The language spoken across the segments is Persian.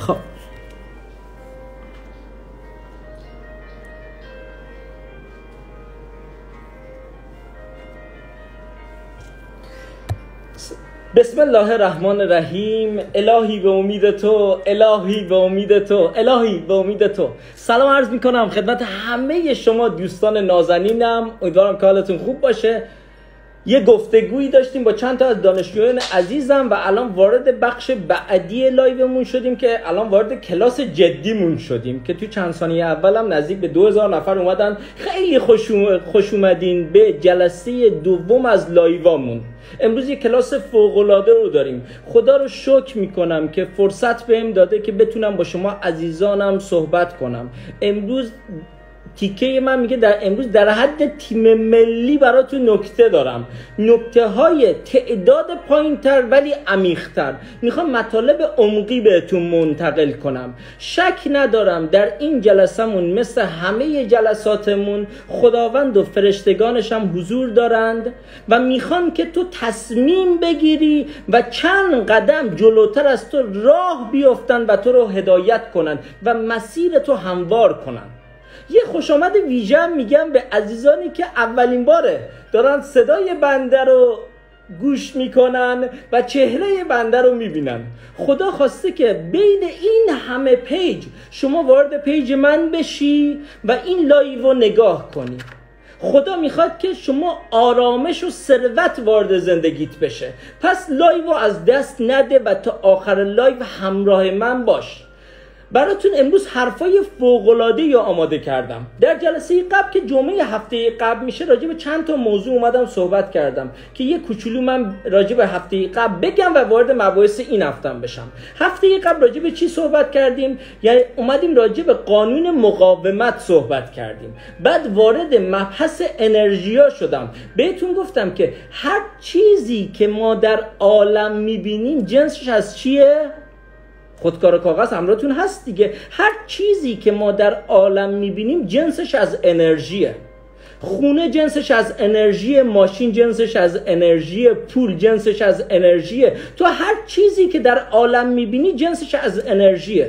خب بسم الله الرحمن الرحیم. الهی به امید تو، الهی به امید تو، الهی به امید تو. سلام عرض میکنم خدمت همه شما دوستان نازنینم. امیدوارم که حالتون خوب باشه. یه گفتگویی داشتیم با چند تا از دانشجویان عزیزم و الان وارد بخش بعدی لایومون شدیم که الان وارد کلاس جدیمون شدیم که تو چند ثانیه اولم نزدیک به 2000 نفر اومدن. خیلی خوش اومدین به جلسه دوم از لایوامون. امروز یک کلاس فوق‌العاده رو داریم. خدا رو شکر میکنم که فرصت بهم داده که بتونم با شما عزیزانم صحبت کنم. امروز تیکه من میگه امروز در حد تیم ملی براتون نکته دارم. نکته های تعداد پایین تر ولی عمیق‌تر. میخوام مطالب عمقی بهتون منتقل کنم. شک ندارم در این جلسمون مثل همه جلساتمون خداوند و فرشتگانش هم حضور دارند و میخوان که تو تصمیم بگیری و چند قدم جلوتر از تو راه بیفتن و تو رو هدایت کنن و مسیر تو هموار کنن. یه خوش آمد ویژه میگم به عزیزانی که اولین باره دارن صدای بنده رو گوش میکنن و چهره بنده رو میبینن. خدا خواسته که بین این همه پیج شما وارد پیج من بشی و این لایو رو نگاه کنی. خدا میخواد که شما آرامش و ثروت وارد زندگیت بشه. پس لایو رو از دست نده و تا آخر لایو همراه من باش. براتون امروز حرفای فوق‌العاده‌ای آماده کردم. در جلسه قبل که جمعه هفته قبل میشه راجع به چند تا موضوع اومدم صحبت کردم که یه کوچولو من راجع به هفته قبل بگم و وارد مباحث این هفتم بشم. هفته قبل راجع به چی صحبت کردیم؟ یعنی اومدیم راجع به قانون مقاومت صحبت کردیم. بعد وارد مبحث انرژیا شدم. بهتون گفتم که هر چیزی که ما در عالم میبینیم جنسش از چیه؟ خودکار کاغذ همراهتون هست دیگه. هر چیزی که ما در عالم میبینیم جنسش از انرژیه. خونه جنسش از انرژی، ماشین جنسش از انرژی، پول جنسش از انرژیه. تو هر چیزی که در عالم میبینی جنسش از انرژیه.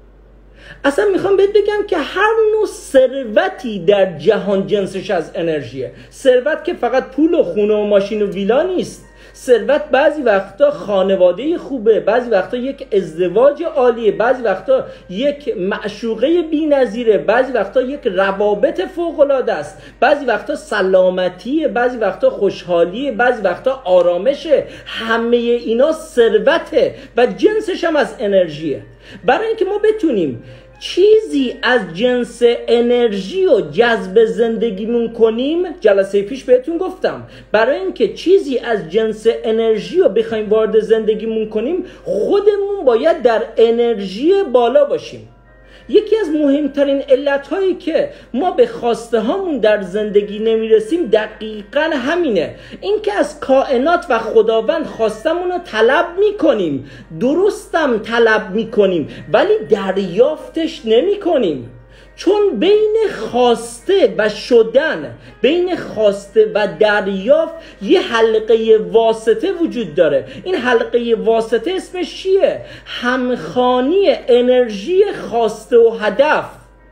اصلا میخوام بهت بگم که هر نوع ثروتی در جهان جنسش از انرژیه. ثروت که فقط پول و خونه و ماشین و ویلا نیست. ثروت بعضی وقتا خانواده خوبه، بعضی وقتا یک ازدواج عالیه، بعضی وقتا یک معشوقه بی‌نظیره، بعضی وقتا یک روابط فوق‌العاده است، بعضی وقتا سلامتیه، بعضی وقتا خوشحالیه، بعضی وقتا آرامشه. همه اینا ثروته و جنسش هم از انرژیه. برای اینکه ما بتونیم چیزی از جنس انرژی و جذب زندگیمون کنیم، جلسه پیش بهتون گفتم برای اینکه چیزی از جنس انرژی رو بخوایم وارد زندگیمون کنیم خودمون باید در انرژی بالا باشیم. یکی از مهمترین علتهایی که ما به خواسته هامون در زندگی نمیرسیم دقیقاً همینه. این که از کائنات و خداوند خواستمون رو طلب میکنیم، درستم طلب میکنیم ولی دریافتش نمیکنیم. چون بین خواسته و شدن، بین خواسته و دریافت یه حلقه واسطه وجود داره. این حلقه واسطه اسمش چیه؟ همخوانی انرژی خواسته و هدف.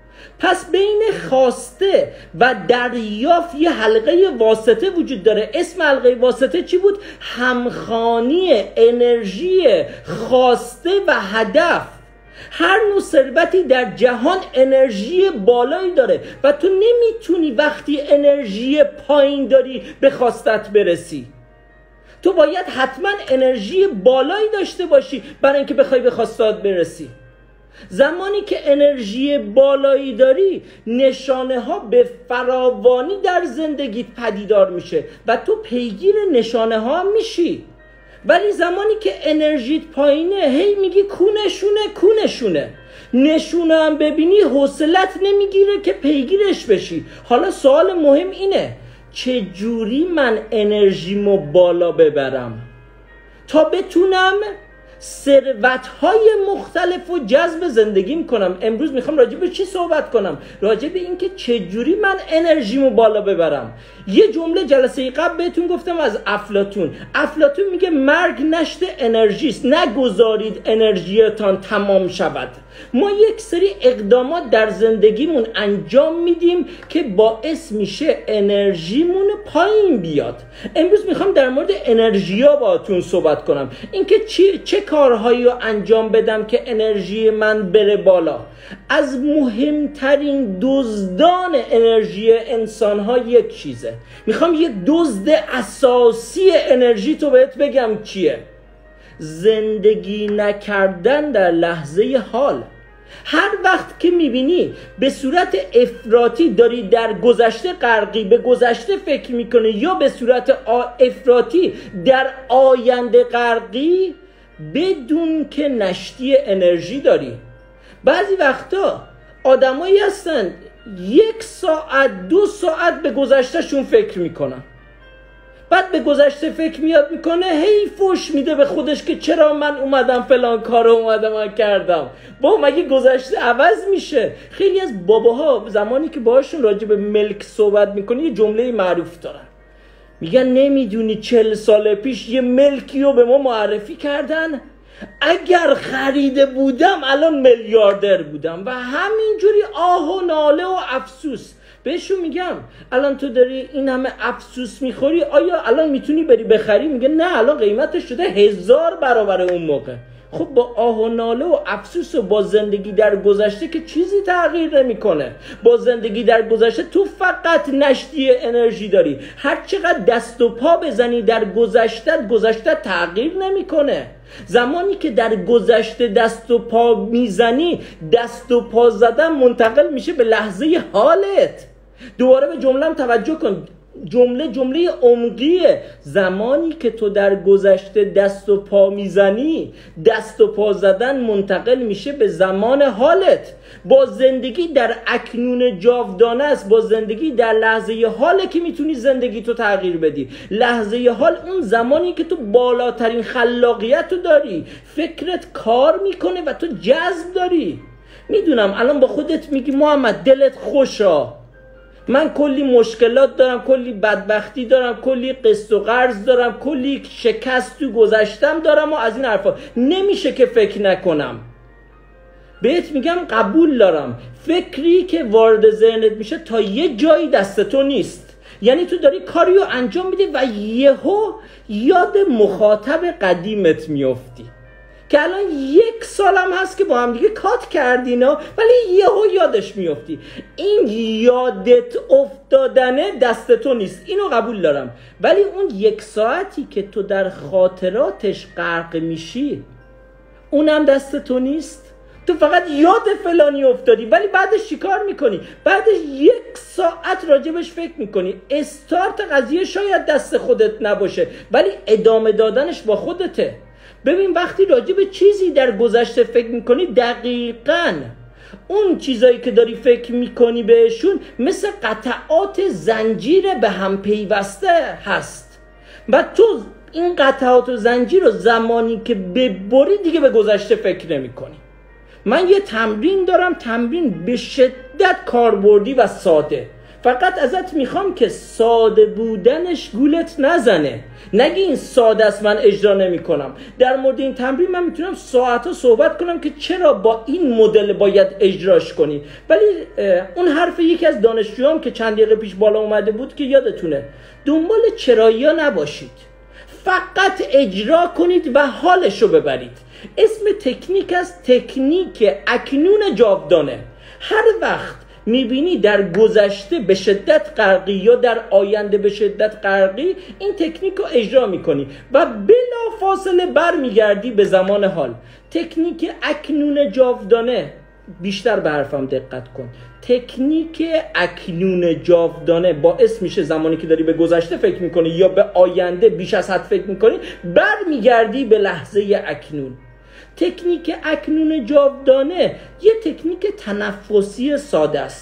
پس بین خواسته و دریافت یه حلقه واسطه وجود داره. اسم حلقه واسطه چی بود؟ همخوانی انرژی خواسته و هدف. هر نوع ثروتی در جهان انرژی بالایی داره و تو نمیتونی وقتی انرژی پایین داری به خواستت برسی. تو باید حتما انرژی بالایی داشته باشی برای اینکه بخوای به خواستت برسی. زمانی که انرژی بالایی داری نشانه ها به فراوانی در زندگیت پدیدار میشه و تو پیگیر نشانه ها میشی. ولی زمانی که انرژیت پایینه هی میگی کونشونه نشونه هم ببینی حوصلت نمیگیره که پیگیرش بشی. حالا سوال مهم اینه چه جوری من انرژیمو بالا ببرم تا بتونم ثروت‌های مختلف و جذب زندگیم کنم. امروز میخوام راجع به چی صحبت کنم؟ راجع به این که چجوری من انرژیمو بالا ببرم. یه جمله جلسه قبل بهتون گفتم از افلاطون میگه مرگ نشت انرژی است، نگذارید انرژیتان تمام شود. ما یک سری اقدامات در زندگیمون انجام میدیم که باعث میشه انرژیمون پایین بیاد. امروز میخوام در مورد انرژیا باهاتون صحبت کنم، اینکه چه کارهایی رو انجام بدم که انرژی من بره بالا. از مهمترین دزدان انرژی انسان‌ها یک چیزه. میخوام یک دزد اساسی انرژی تو بهت بگم چیه. زندگی نکردن در لحظه حال. هر وقت که میبینی به صورت افراطی داری در گذشته غرقی، به گذشته فکر میکنی، یا به صورت افراطی در آینده غرقی، بدون که نشتی انرژی داری. بعضی وقتا آدمایی هستن 1 ساعت 2 ساعت به گذشتهشون فکر میکنن، بعد به گذشته فکر میکنه، هی فوش میده به خودش که چرا من اومدم فلان کارو اومدم کردم. با مگه گذشته عوض میشه؟ خیلی از باباها زمانی که باهاشون راجع به ملک صحبت میکنه یه جمله معروف دارن، میگن نمیدونی 40 سال پیش یه ملکی رو به ما معرفی کردن، اگر خریده بودم الان میلیاردر بودم. و همینجوری آه و ناله و افسوس. بهشون میگم الان تو داری این همه افسوس میخوری، آیا الان میتونی بری بخری؟ میگه نه، الان قیمتش شده 1000 برابر اون موقع. خب با آه و ناله و افسوس و با زندگی در گذشته که چیزی تغییر نمیکنه. با زندگی در گذشته تو فقط نشتی انرژی داری. هر چقدر دست و پا بزنی در گذشته تغییر نمیکنه. زمانی که در گذشته دست و پا میزنی، دست و پا زدن منتقل میشه به لحظه حالت. دوباره به جمله‌ام توجه کن، جمله عمقیه. زمانی که تو در گذشته دست و پا میزنی، دست و پا زدن منتقل میشه به زمان حالت. با زندگی در اکنون جاودانه است، با زندگی در لحظه حاله که میتونی زندگی تو تغییر بدی. لحظه حال اون زمانی که تو بالاترین خلاقیت رو داری، فکرت کار میکنه و تو جذب داری. میدونم الان با خودت میگی محمد دلت خوشا، من کلی مشکلات دارم، کلی بدبختی دارم، کلی قسط و قرض دارم، کلی شکست تو گذشتم دارم و از این حرفا. نمیشه که فکر نکنم. بهت میگم قبول دارم. فکری که وارد ذهنت میشه تا یه جایی دست تو نیست. یعنی تو داری کاریو انجام میدی و یهو یاد مخاطب قدیمت میافتی که الان 1 سالم هست که با هم دیگه کات کردینا، ولی یهو یادش میافتی. این یادت افتادنه دست تو نیست، اینو قبول دارم. ولی اون 1 ساعتی که تو در خاطراتش غرق میشی، اونم دست تو نیست. تو فقط یاد فلانی افتادی، ولی بعدش چیکار میکنی؟ بعدش 1 ساعت راجبش فکر میکنی. استارت قضیه شاید دست خودت نباشه، ولی ادامه دادنش با خودته. ببین وقتی راجع به چیزی در گذشته فکر میکنی، دقیقاً اون چیزایی که داری فکر میکنی بهشون مثل قطعات زنجیر به هم پیوسته هست و تو این قطعات و زنجیر رو زمانی که ببری دیگه به گذشته فکر نمیکنی. من یه تمرین دارم، تمرین به شدت کاربردی و ساده. فقط ازت میخوام که ساده بودنش گولت نزنه. نگی این ساده است من اجرا نمی کنم. در مورد این تمرین من میتونم ساعتا صحبت کنم که چرا با این مدل باید اجراش کنی. ولی اون حرف یکی از دانشجویام که چند دقیقه پیش بالا اومده بود که یادتونه، دنبال چرایی‌ها نباشید، فقط اجرا کنید و حالشو ببرید. اسم تکنیک است تکنیک اکنون جاودانه. هر وقت میبینی در گذشته به شدت غرقی یا در آینده به شدت غرقی، این تکنیک رو اجرا میکنی و بلا فاصله بر میگردی به زمان حال. تکنیک اکنون جاودانه، بیشتر به حرفم دقت کن، تکنیک اکنون جاودانه باعث میشه زمانی که داری به گذشته فکر میکنی یا به آینده بیش از حد فکر میکنی، بر میگردی به لحظه اکنون. تکنیک اکنون جاودانه یه تکنیک تنفسی ساده است.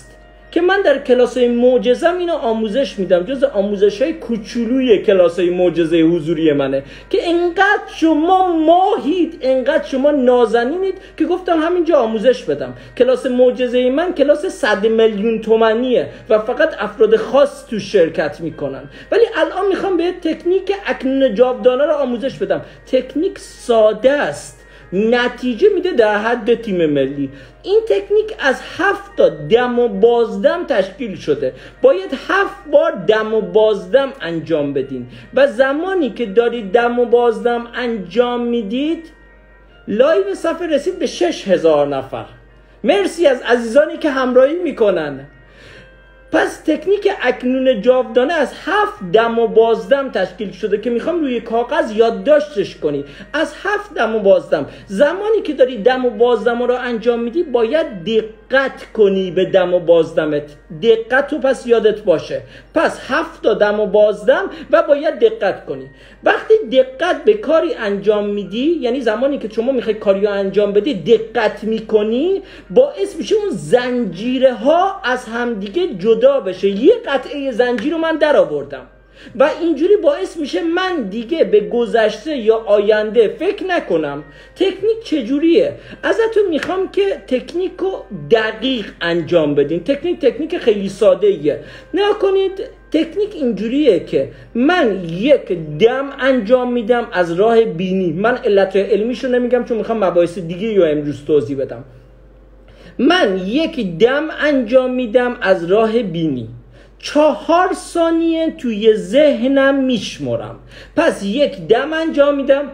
که من در کلاس‌های معجزه‌م اینو آموزش میدم، جز آموزش‌های کوچولوی کلاس‌های معجزه حضوری منه که انقدر شما ماهید، انقدر شما نازنینید که گفتم همینجا آموزش بدم. کلاس معجزه من کلاس 100 میلیون تومانیه و فقط افراد خاص تو شرکت میکنن، ولی الان میخوام به تکنیک اکنون جاودانه رو آموزش بدم. تکنیک ساده است، نتیجه میده در حد تیم ملی. این تکنیک از 7 تا دم و بازدم تشکیل شده. باید 7 بار دم و بازدم انجام بدین و زمانی که دارید دم و بازدم انجام میدید لایو صفحه رسید به 6000 نفر. مرسی از عزیزانی که همراهی میکنن. پس تکنیک اکنون جاودانه از 7 دم و بازدم تشکیل شده که میخوام روی کاغذ یادداشتش کنی. از 7 دم و بازدم، زمانی که داری دم و بازدم رو انجام میدی باید دقت کنی به دم و بازدمت. دقت رو پس یادت باشه. پس 7 تا دم و بازدم و باید دقت کنی. وقتی دقت به کاری انجام میدی، یعنی زمانی که شما میخوای کاری رو انجام بدی دقت میکنی، باعث میشه اون زنجیره ها از همدیگه جدا بشه. یه قطعه زنجیر رو من در آوردم و اینجوری باعث میشه من دیگه به گذشته یا آینده فکر نکنم. تکنیک چجوریه؟ ازتون میخوام که تکنیک رو دقیق انجام بدین. تکنیک خیلی ساده ایه. نگاه کنید، تکنیک اینجوریه که من یک دم انجام میدم از راه بینی. من علت علمیشو نمیگم چون میخوام مباحث دیگه رو امروز توضیح بدم. من یک دم انجام میدم از راه بینی، 4 ثانیه توی ذهنم میشمرم. پس یک دم انجام میدم،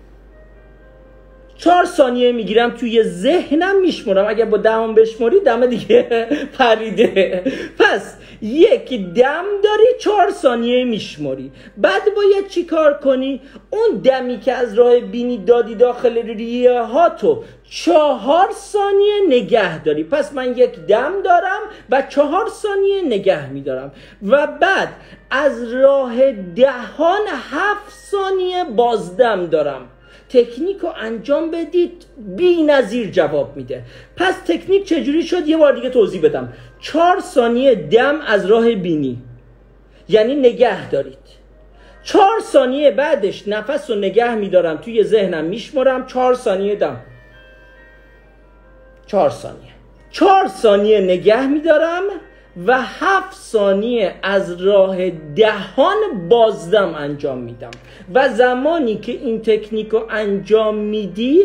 4 ثانیه میگیرم توی ذهنم میشمرم. اگر با دهم بشمری دم دیگه پریده. پس یک دم داری، 4 ثانیه میشمری. بعد باید چی کار کنی؟ اون دمی که از راه بینی دادی داخل ریه ها تو 4 ثانیه نگه داری. پس من یک دم دارم و 4 ثانیه نگه میدارم و بعد از راه دهان 7 ثانیه بازدم دارم. تکنیک رو انجام بدید، بی نظیر جواب میده. پس تکنیک چجوری شد؟ یه بار دیگه توضیح بدم. 4 ثانیه دم از راه بینی، یعنی نگه دارید. 4 ثانیه بعدش نفس رو نگه میدارم توی ذهنم میشمرم. 4 ثانیه دم، 4 ثانیه نگه میدارم و 7 ثانیه از راه دهان بازدم انجام میدم. و زمانی که این تکنیک رو انجام میدی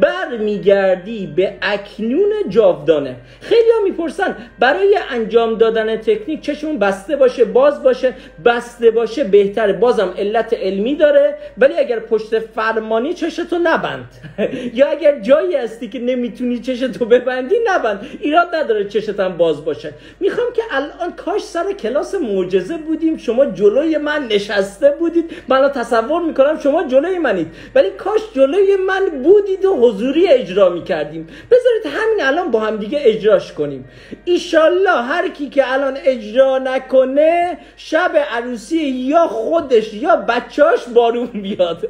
برمیگردی به اکنون جاودانه. خیلی ها میپرسن برای انجام دادن تکنیک چشمون بسته باشه باز باشه؟ بسته باشه بهتره. بازم علت علمی داره، ولی اگر پشت فرمانی چشتو نبند یا اگر جایی هستی که نمیتونی چشتو ببندی نبند، ایراد نداره چشت هم باز باشه. میخوام که الان کاش سر کلاس معجزه بودیم، شما جلوی من نشسته بودید. من تصور میکنم شما جلوی منید، ولی کاش جلوی من بودید و حضوری اجرا میکردیم. بذارید همین الان با هم دیگه اجراش کنیم. ایشالله هر کی که الان اجرا نکنه شب عروسی یا خودش یا بچهاش بارون بیاد.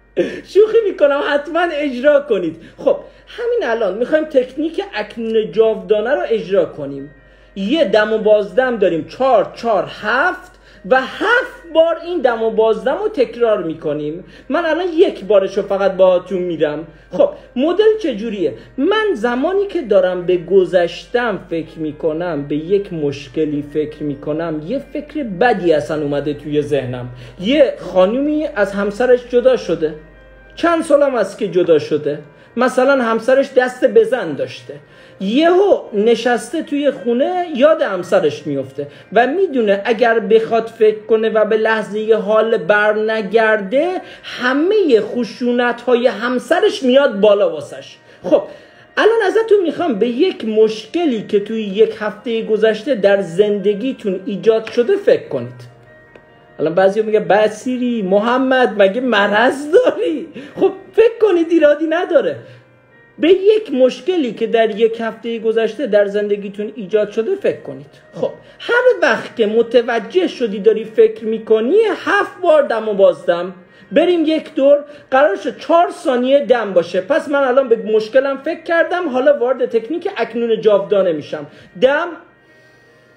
شوخی میکنم، حتما اجرا کنید. خب همین الان میخوایم تکنیک اکنون جاودانه رو اجرا کنیم. یه دم و بازدم داریم، 4 4 7 و 7 بار این دم و بازدم رو تکرار میکنیم. من الان یک بارشو فقط باهاتون میدم. خب مدل چجوریه؟ من زمانی که دارم به گذشتم فکر میکنم، به یک مشکلی فکر میکنم، یه فکر بدی اصلا اومده توی ذهنم. یه خانومی از همسرش جدا شده، چند سالم است که جدا شده. مثلا همسرش دست بزن داشته، یهو نشسته توی خونه یاد همسرش میفته و میدونه اگر بخواد فکر کنه و به لحظه حال بر نگرده همه خشونت‌های همسرش میاد بالا واسش. خب الان ازتون میخوام به یک مشکلی که توی یک هفته گذشته در زندگیتون ایجاد شده فکر کنید. الان بعضی میگه بصیری محمد مگه مرض داری؟ خب فکر کنید، ایرادی نداره. به یک مشکلی که در یک هفته گذشته در زندگیتون ایجاد شده فکر کنید. خب هر وقت که متوجه شدی داری فکر میکنی 7 بار دم و بازدم. بریم یک دور، قرار شد 4 ثانیه دم باشه. پس من الان به مشکلم فکر کردم، حالا وارد تکنیک اکنون جاودانه میشم. دم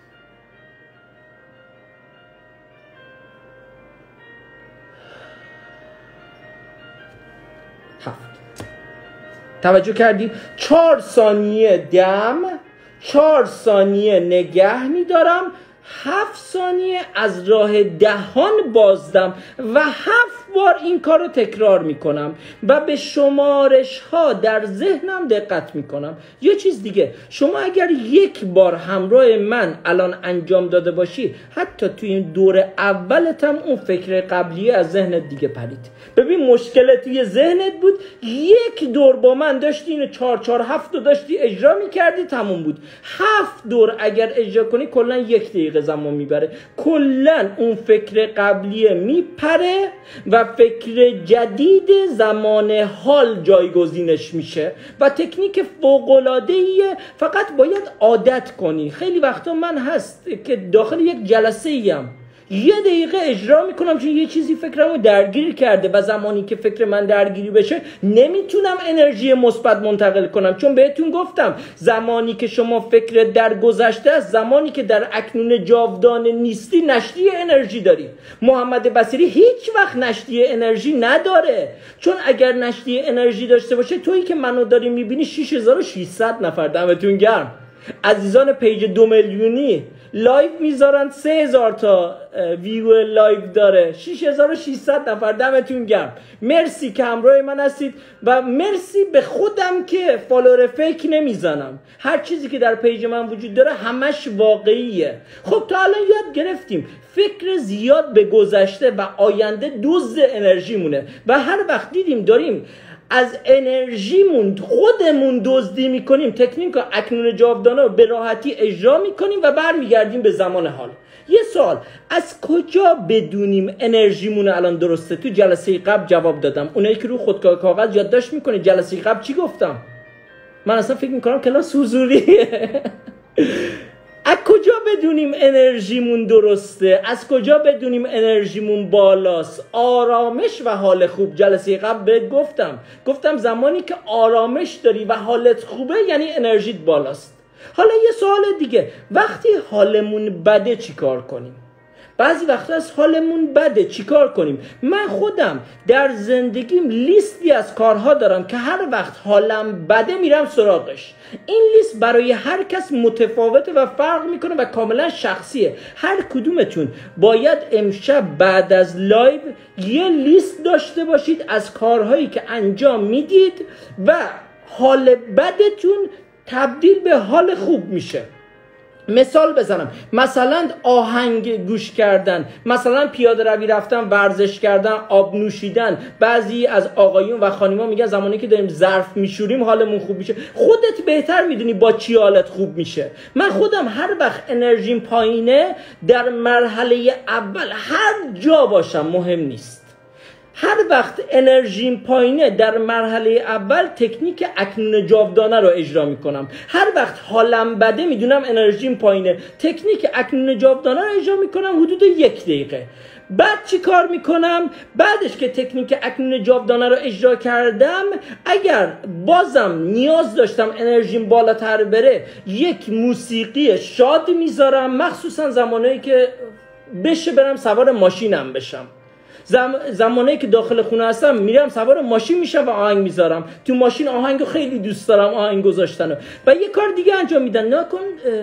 توجه کردیم؟ 4 ثانیه دم، 4 ثانیه نگه میدارم، 7 ثانیه از راه دهان بازدم و 7 بار این کار رو تکرار میکنم و به شمارش ها در ذهنم دقت میکنم. یه چیز دیگه، شما اگر یک بار همراه من الان انجام داده باشی، حتی توی این دور اولت هم اون فکر قبلی از ذهنت دیگه پرید. ببین مشکل توی ذهنت بود، یک دور با من داشتی اینو 4-4-7 رو داشتی اجرا میکردی، تموم بود. 7 دور اگر اجرا کنی کلا 1 دقیقه زمان میبره، کلا اون فکر قبلیه میپره و فکر جدید زمان حال جایگزینش میشه و تکنیک فوق‌العاده‌ایه، فقط باید عادت کنی. خیلی وقتا من هست که داخل یک جلسه ایم 1 دقیقه اجرا میکنم چون یه چیزی فکرمو درگیر کرده و زمانی که فکر من درگیری بشه نمیتونم انرژی مثبت منتقل کنم، چون بهتون گفتم زمانی که شما فکر در گذشته است، زمانی که در اکنون جاودان نیستی نشتی انرژی داری. محمد بصیری هیچ وقت نشتی انرژی نداره، چون اگر نشتی انرژی داشته باشه، تویی که منو داری میبینی 6600 نفر، دمتون گرم. عزیزان پیج 2 میلیونی لایو میذارن، 3000 تا ویو لایو داره، 6600 نفر، دمتون گرم. مرسی که همراه من هستید و مرسی به خودم که فالوور فیک نمیزنم. هر چیزی که در پیج من وجود داره همش واقعیه. خب تا الان یاد گرفتیم فکر زیاد به گذشته و آینده دزد انرژیمونه و هر وقت دیدیم داریم از انرژیمون خودمون دزدی میکنیم، تکنیک اکنون جاودانه رو به راحتی اجرا میکنیم و برمیگردیم به زمان حال. یه سوال، از کجا بدونیم انرژیمون الان درسته؟ تو جلسه قبل جواب دادم. اونایی که رو خودکار کاغذ یادداشت میکنه جلسه قبل چی گفتم؟ من اصلا فکر میکنم کلاس حضوریه. از کجا بدونیم انرژیمون درسته؟ از کجا بدونیم انرژیمون بالاست؟ آرامش و حال خوب. جلسه قبل بهت گفتم زمانی که آرامش داری و حالت خوبه یعنی انرژیت بالاست. حالا یه سوال دیگه، وقتی حالمون بده چی کار کنیم؟ بعضی وقتا از حالمون بده چیکار کنیم؟ من خودم در زندگیم لیستی از کارها دارم که هر وقت حالم بده میرم سراغش. این لیست برای هر کس متفاوته و فرق میکنه و کاملا شخصیه. هر کدومتون باید امشب بعد از لایو یه لیست داشته باشید از کارهایی که انجام میدید و حال بدتون تبدیل به حال خوب میشه. مثال بزنم، مثلا آهنگ گوش کردن، مثلا پیاده روی رفتن، ورزش کردن، آب نوشیدن. بعضی از آقایون و خانیما میگن زمانی که داریم ظرف میشوریم حالمون خوب میشه. خودت بهتر میدونی با چی حالت خوب میشه. من خودم هر وقت انرژیم پایینه در مرحله اول هر جا باشم مهم نیست، هر وقت انرژیم پایینه در مرحله اول تکنیک اکنون جاودانه رو اجرا میکنم. هر وقت حالم بده میدونم انرژیم پایینه، تکنیک اکنون جاودانه رو اجرا میکنم حدود 1 دقیقه. بعد چی کار میکنم؟ بعدش که تکنیک اکنون جاودانه رو اجرا کردم، اگر بازم نیاز داشتم انرژیم بالاتر بره، یک موسیقی شاد میذارم، مخصوصا زمانهایی که بشه برم سوار ماشینم بشم. زمانی که داخل خونه هستم میرم سوار ماشین میشم و آهنگ میذارم. تو ماشین آهنگو خیلی دوست دارم، آهنگ گذاشتن. و یه کار دیگه انجام میدن، نکن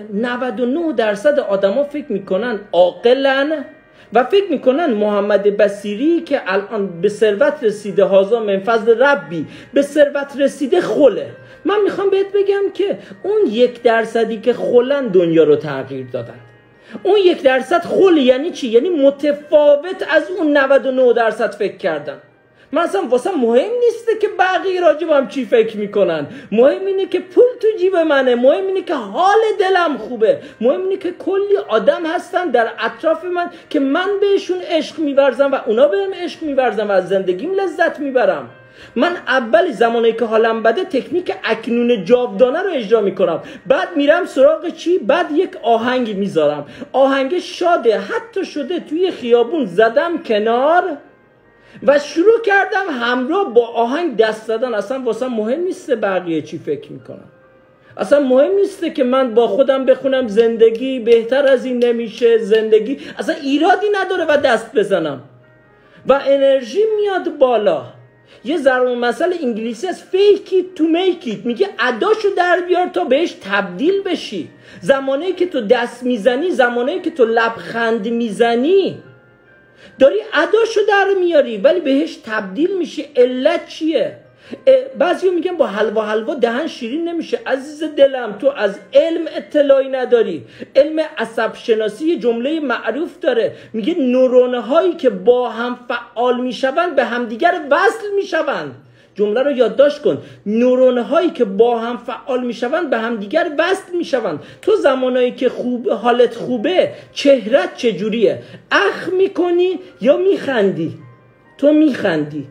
99% آدما فکر میکنن عاقلن و فکر میکنن محمد بصیری که الان به ثروت رسیده، هازا من فضل ربی، به ثروت رسیده خله. من میخوام بهت بگم که اون 1% که خلن دنیا رو تغییر دادن. اون 1% خل یعنی چی؟ یعنی متفاوت از اون 99% فکر کردن. من اصلا واسه مهم نیسته که بقیه راجبم چی فکر میکنن، مهم اینه که پول تو جیب منه، مهم اینه که حال دلم خوبه، مهم اینه که کلی آدم هستن در اطراف من که من بهشون عشق میورزم و اونا بهم عشق میورزن و از زندگیم لذت میبرم. من اولی زمانی که حالم بده تکنیک اکنون جاودانه رو اجرا میکنم، بعد میرم سراغ چی؟ بعد یک آهنگ میذارم، آهنگ شاده، حتی شده توی خیابون زدم کنار و شروع کردم همراه با آهنگ دست زدن. اصلا واسه مهم نیسته بقیه چی فکر میکنن، اصلا مهم نیسته که من با خودم بخونم زندگی بهتر از این نمیشه، زندگی اصلا ایرادی نداره و دست بزنم و انرژی میاد بالا. یه ضرب المثل انگلیسی از fake it to make it، میگه اداشو در بیار تا بهش تبدیل بشی. زمانی که تو دست میزنی، زمانی که تو لبخند میزنی، داری اداشو در میاری ولی بهش تبدیل میشی. علت چیه؟ بعضی‌ها میگن با حلوا دهن شیرین نمیشه. عزیز دلم، تو از علم اطلاعی نداری. علم عصب شناسی یه جمله معروف داره، میگه نورون‌هایی که با هم فعال میشوند به همدیگر وصل میشوند. جمله رو یادداشت کن. نورون‌هایی که با هم فعال میشوند به همدیگر وصل میشوند. تو زمانایی که حالت خوبه، چهرت چجوریه؟ اخ میکنی یا میخندی؟ تو میخندی.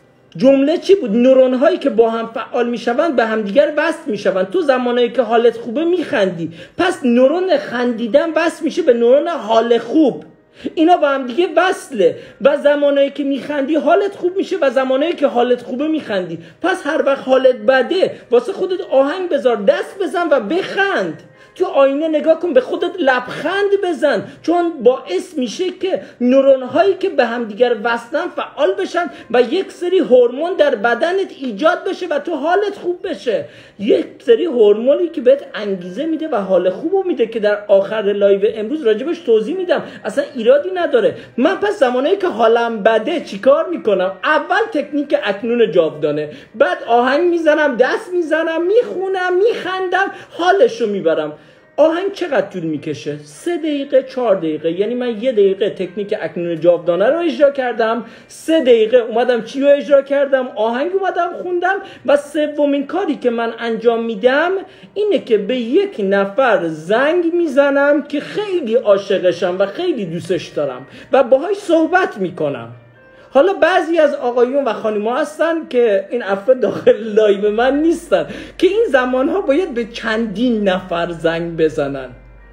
جمله چی بود؟ نورون هایی که با هم فعال میشوند به همدیگر وصل میشوند. تو زمانایی که حالت خوبه میخندی، پس نورون خندیدن وصل میشه به نورون حال خوب. اینا با هم دیگه وصله و زمانایی که میخندی حالت خوب میشه و زمانایی که حالت خوبه میخندی. پس هر وقت حالت بده واسه خودت آهنگ بذار، دست بزن و بخند. تو آینه نگاه کن، به خودت لبخند بزن، چون باعث میشه که نورون هایی که به هم دیگر وصلن فعال بشن و یک سری هورمون در بدنت ایجاد بشه و تو حالت خوب بشه. یک سری هورمونی که بهت انگیزه میده و حال خوبو میده که در آخر لایو امروز راجبش توضیح میدم. اصلا ایرادی نداره. من پس زمانی که حالم بده چیکار میکنم؟ اول تکنیک اکنون جاودانه، بعد آهنگ میزنم، دست میزنم، میخونم، میخندم، حالشو میبرم. آهنگ چقدر طول میکشه؟ 3 دقیقه 4 دقیقه. یعنی من 1 دقیقه تکنیک اکنون جاودانه رو اجرا کردم، 3 دقیقه اومدم چی رو اجرا کردم؟ آهنگ اومدم خوندم. و سومین کاری که من انجام میدم اینه که به یک نفر زنگ میزنم که خیلی عاشقشم و خیلی دوستش دارم و باهاش صحبت میکنم. حالا بعضی از آقایون و خانم‌ها هستن که این افراد داخل لایو من نیستن که این زمانها باید به چندین نفر زنگ بزنن.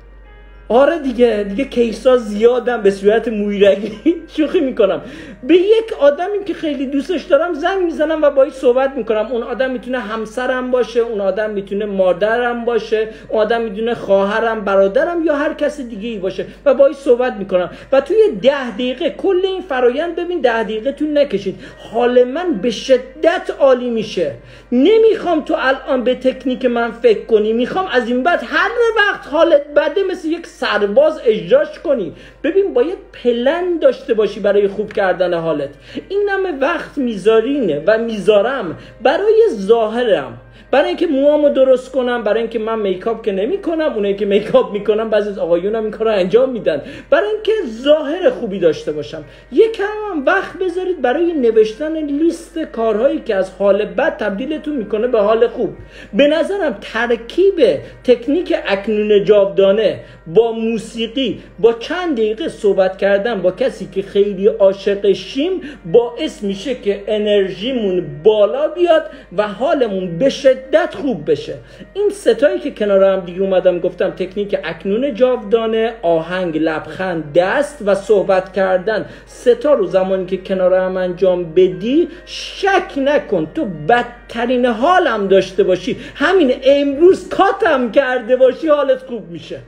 آره دیگه کیسا زیادم به صورت مویرگی شوخی میکنم. به یک آدمی که خیلی دوستش دارم زنگ میزنم و باهاش صحبت میکنم. اون آدم میتونه همسرم باشه، اون آدم میتونه مادرم باشه، اون آدم میتونه خواهرم، برادرم یا هر کس دیگه ای باشه و باهاش صحبت میکنم و توی 10 دقیقه کل این فرایند، ببین 10 دقیقه طول نکشید، حال من به شدت عالی میشه. نمیخوام تو الان به تکنیک من فکر کنی، میخوام از این بعد هر وقت حالت بده مثل یک سرباز اجراش کنی. ببین باید پلن داشته باشی برای خوب کردن حالت. این همه وقت میذارینه و میذارم برای ظاهرم، برای اینکه موامو درست کنم، برای اینکه من میکاپ که نمی کنم، اونایی که میکاپ میکنم بعضی از آقایون هم این کارو انجام میدن، برای اینکه ظاهر خوبی داشته باشم. یکم هم وقت بذارید برای نوشتن لیست کارهایی که از حال بد تبدیلتون میکنه به حال خوب. به نظرم ترکیب تکنیک اکنون جاودانه با موسیقی، با چند دقیقه صحبت کردن با کسی که خیلی عاشقشیم باعث میشه که انرژیمون بالا بیاد و حالمون به شدت خوب بشه. این ستایی که کنار هم دیگه اومدم گفتم، تکنیک اکنون جاودانه، آهنگ، لبخند، دست و صحبت کردن، ستا رو زمانی که کنار هم انجام بدی شک نکن تو بدترین حالم داشته باشی، همین امروز کاتم کرده باشی، حالت خوب میشه.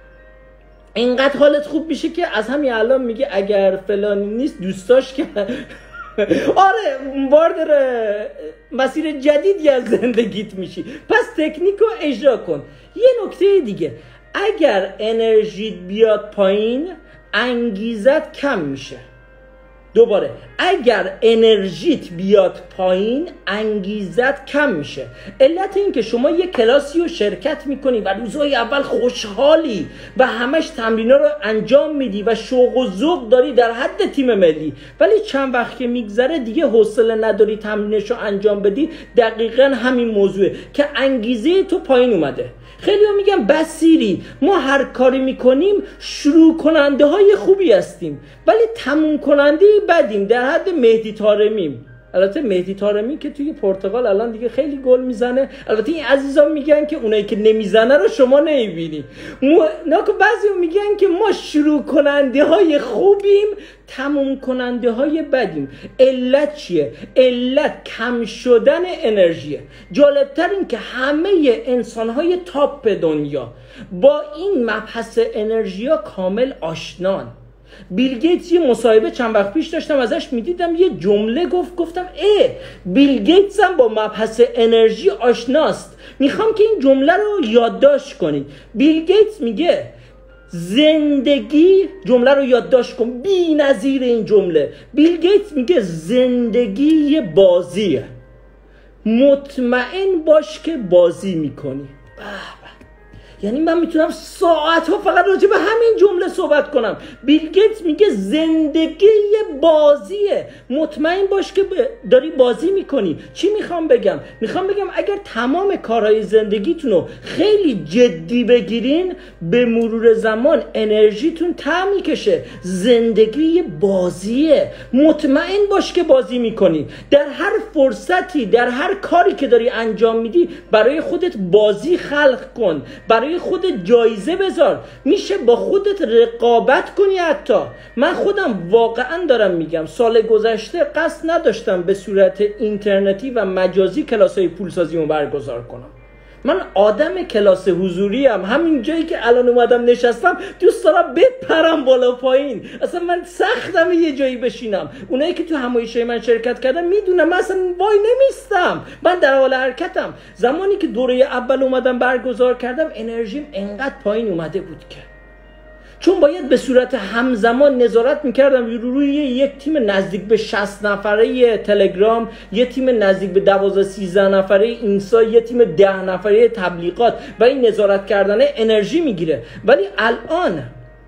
اینقدر حالت خوب میشه که از همین الان میگه اگر فلانی نیست دوستاش که آره وارد مسیر جدیدی از زندگیت میشی. پس تکنیک رو اجرا کن. یه نکته دیگه، اگر انرژیت بیاد پایین انگیزت کم میشه. دوباره اگر انرژیت بیاد پایین انگیزت کم میشه. علت این که شما یه کلاسی رو شرکت میکنی و روزهای اول خوشحالی و همش تمرینا رو انجام میدی و شوق و ذوق داری در حد تیم ملی، ولی چند وقت که میگذره دیگه حوصله نداری تمرینش رو انجام بدی. دقیقاً همین موضوعه که انگیزه تو پایین اومده. خیلی ها میگن بسیری ما هر کاری میکنیم شروع کننده های خوبی هستیم ولی تموم کننده بدیم، در حد مهدی طارمیم. البته مهدی طارمی که توی پرتغال الان دیگه خیلی گل میزنه. البته این عزیزان میگن که اونایی که نمیزنه رو شما نمیبینی. ناکو بعضی میگن که ما شروع کننده های خوبیم تموم کننده های بدیم. علت چیه؟ علت کم شدن انرژیه. جالبتر این که همه انسان های تاپ دنیا با این مبحث انرژی ها کامل آشنان. بیل گیتس یه مصاحبه چند وقت پیش داشتم ازش میدیدم، یه جمله گفتم بیل گیتس هم با مبحث انرژی آشناست. میخوام که این جمله رو یادداشت کنید. بیل گیتس میگه زندگی، جمله رو یادداشت کن، بی‌نظیر این جمله. بیل گیتس میگه زندگی یه بازیه، مطمئن باش که بازی میکنی. یعنی من میتونم ساعتها فقط راجع به همین جمله صحبت کنم. بیل گیتس میگه زندگی یه بازیه، مطمئن باش که داری بازی میکنی. چی میخوام بگم اگر تمام کارهای زندگیتون رو خیلی جدی بگیرین، به مرور زمان انرژیتون ته میکشه. زندگی یه بازیه، مطمئن باش که بازی میکنی. در هر فرصتی، در هر کاری که داری انجام میدی، برای خودت بازی خلق کن، برای خودت جایزه بذار. میشه با خودت رقابت کنی. حتی من خودم واقعا دارم میگم، سال گذشته قصد نداشتم به صورت اینترنتی و مجازی کلاسای پولسازیمو برگزار کنم. من آدم کلاس حضوری ام. همین جایی که الان اومدم نشستم دوست دارم بپرم بالا پایین. اصلا من سختم یه جایی بشینم. اونایی که تو همایشای من شرکت کردن میدونم من اصلا وای نمیستم، من در حال حرکتم. زمانی که دوره اول اومدم برگزار کردم انرژیم انقدر پایین اومده بود که چون باید به صورت همزمان نظارت میکردم روی یک تیم نزدیک به 60 نفره تلگرام، یه تیم نزدیک به 12-13 نفره اینستا، یه تیم 10 نفره تبلیغات، و این نظارت کردن انرژی میگیره. ولی الان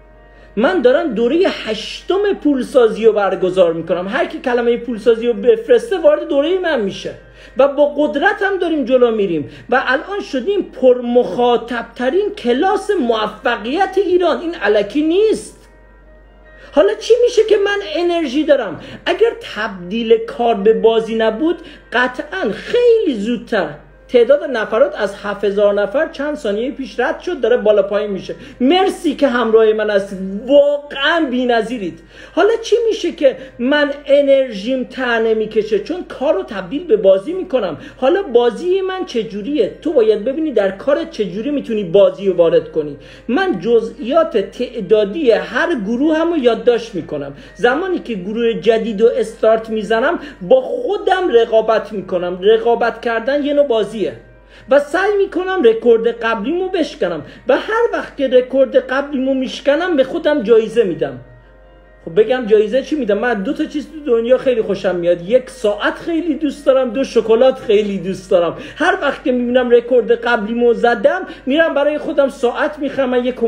من دارم دوره 8 پولسازی رو برگزار میکنم. هر کی کلمه پولسازی رو بفرسته وارد دوره من میشه و با قدرت هم داریم جلو میریم و الان شدیم پرمخاطب ترین کلاس موفقیت ایران. این الکی نیست. حالا چی میشه که من انرژی دارم؟ اگر تبدیل کار به بازی نبود، قطعا خیلی زودتر تعداد نفرات از 7000 نفر چند ثانیه پیش رد شد، داره بالا پایین میشه. مرسی که همراه من هستید، واقعا بی‌نظیرید. حالا چی میشه که من انرژیم ته نمیکشه؟ چون کار رو تبدیل به بازی میکنم. حالا بازی من چجوریه؟ تو باید ببینی در کارت چجوری میتونی بازی رو وارد کنی. من جزئیات تعدادی هر گروه هم رو یادداشت میکنم. زمانی که گروه جدید رو استارت میزنم با خودم رقابت میکنم. رقابت کردن یه نوع بازی و سعی میکنم رکورد قبلیمو بشکنم و هر وقت که رکورد قبلیمو میشکنم به خودم جایزه میدم. خب بگم جایزه چی میدم؟ من 2 تا چیز تو دنیا خیلی خوشم میاد. 1 ساعت خیلی دوست دارم، 2 شکلات خیلی دوست دارم. هر وقت که میبینم رکورد قبلیمو زدم میرم برای خودم ساعت میخرم. من یک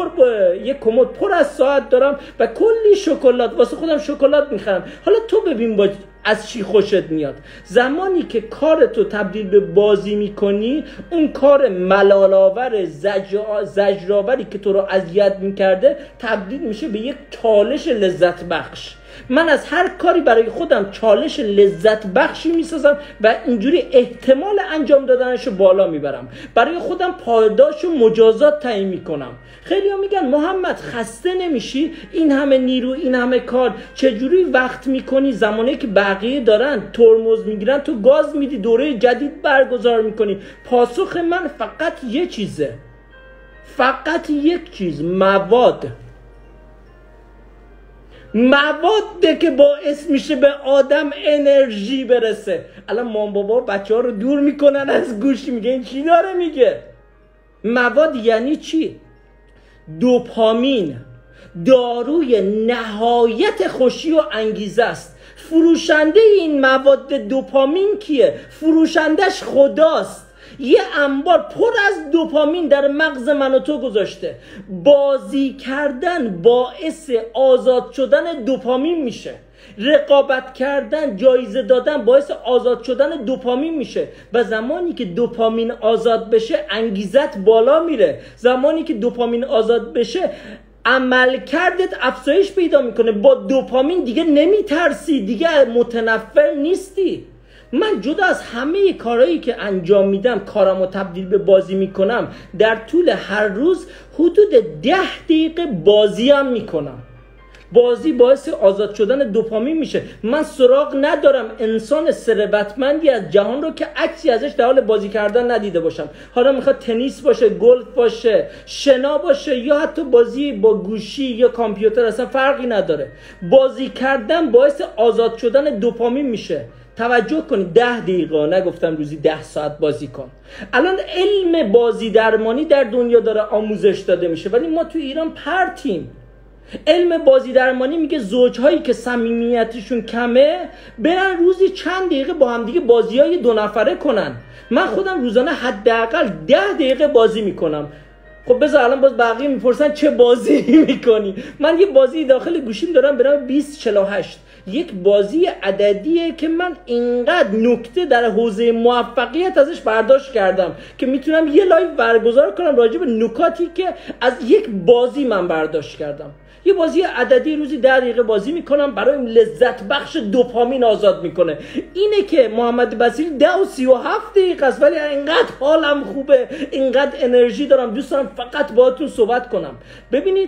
کمد پر از ساعت دارم و کلی شکلات واسه خودم شکلات میخرم. حالا تو ببین از چی خوشت میاد. زمانی که کارتو تبدیل به بازی میکنی، اون کار ملال‌آور زجرآوری که تو رو اذیت میکرده تبدیل میشه به یک چالش لذت بخش. من از هر کاری برای خودم چالش لذت بخشی میسازم و اینجوری احتمال انجام دادنشو بالا میبرم. برای خودم پاداش و مجازات تعیین میکنم. خیلی ها میگن محمد خسته نمیشی؟ این همه نیرو، این همه کار، چجوری وقت میکنی زمانی که بقیه دارن ترمز میگیرن تو گاز میدی دوره جدید برگزار میکنی؟ پاسخ من فقط یه چیزه، فقط یک چیز: مواد که باعث میشه به آدم انرژی برسه. الان مام بابا بچه ها رو دور میکنن از گوشی، میگه این چی داره میگه؟ مواد یعنی چی؟ دوپامین داروی نهایت خوشی و انگیزه است. فروشنده این مواد دوپامین کیه؟ فروشندش خداست. یه انبار پر از دوپامین در مغز من و تو گذاشته. بازی کردن باعث آزاد شدن دوپامین میشه. رقابت کردن، جایزه دادن باعث آزاد شدن دوپامین میشه و زمانی که دوپامین آزاد بشه انگیزت بالا میره. زمانی که دوپامین آزاد بشه عملکردت افزایش پیدا میکنه. با دوپامین دیگه نمیترسی، دیگه متنفر نیستی. من جدا از همه کارهایی که انجام میدم، کارمو تبدیل به بازی میکنم. در طول هر روز حدود 10 دقیقه بازی هم میکنم. بازی باعث آزاد شدن دوپامین میشه. من سراغ ندارم انسان ثروتمندی از جهان رو که عکسی ازش در حال بازی کردن ندیده باشم. حالا میخواد تنیس باشه، گلف باشه، شنا باشه یا حتی بازی با گوشی یا کامپیوتر، اصلا فرقی نداره. بازی کردن باعث آزاد شدن دوپامین میشه. توجه کنید 10 دقیقه، نگفتم روزی 10 ساعت بازی کن. الان علم بازی درمانی در دنیا داره آموزش داده میشه، ولی ما تو ایران پرتیم. علم بازی درمانی میگه زوجهایی که صمیمیتشون کمه برن روزی چند دقیقه با هم دیگه بازیای 2 نفره کنن. من خودم روزانه حداقل 10 دقیقه بازی میکنم. خب بذار الان باز بقیه میپرسن چه بازی میکنی؟ من یه بازی داخل گوشیم دارم به نام 2048. یک بازی عددیه که من اینقدر نکته در حوزه موفقیت ازش برداشت کردم که میتونم یه لایو برگزار کنم راجع به نکاتی که از یک بازی من برداشت کردم. یه بازی عددی روزی 10 دقیقه بازی میکنم، برای لذت بخش دوپامین آزاد میکنه. اینه که محمد بصیری 10 و 37 دقیقه است ولی اینقدر حالم خوبه، اینقدر انرژی دارم، دوست دارم فقط باهاتون صحبت کنم. ببینید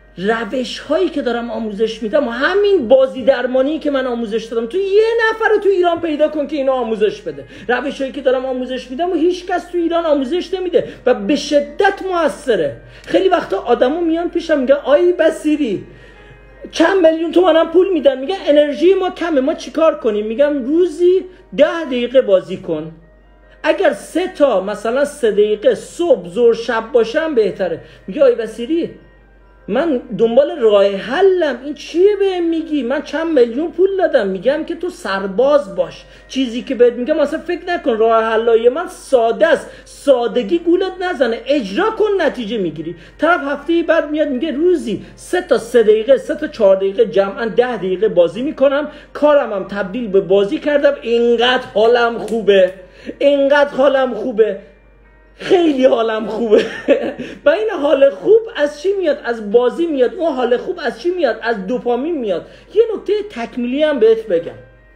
روش هایی که دارم آموزش میدم و همین بازی درمانی که من آموزش دادم، تو یه نفر تو ایران پیدا کن که اینو آموزش بده. روش هایی که دارم آموزش میدم و هیچ کس تو ایران آموزش نمیده و به شدت موثره. خیلی وقتا آدمو میان پیشم میگن آی بصیری چند میلیون تومانم پول میدن، میگن انرژی ما کمه، ما چیکار کنیم؟ میگم روزی 10 دقیقه بازی کن. اگر 3 تا مثلا 3 دقیقه صبح ظهر شب باشم بهتره. میگه آی بصیری من دنبال راه حلم، این چیه بهم میگی؟ من چند میلیون پول دادم. میگم که تو سرباز باش. چیزی که بهت میگم اصلا فکر نکن، راه حلای من ساده است، سادگی گولت نزنه، اجرا کن نتیجه میگیری. طرف هفته بعد میاد میگه روزی 3 تا 3 دقیقه 3 تا 4 دقیقه جمعا 10 دقیقه بازی میکنم، کارمم تبدیل به بازی کردم، اینقدر حالم خوبه، اینقدر حالم خوبه، خیلی حالم خوبه. و این حال خوب از چی میاد؟ از بازی میاد. اون حال خوب از چی میاد؟ از دوپامین میاد. یه نکته تکمیلی هم بهت بگم،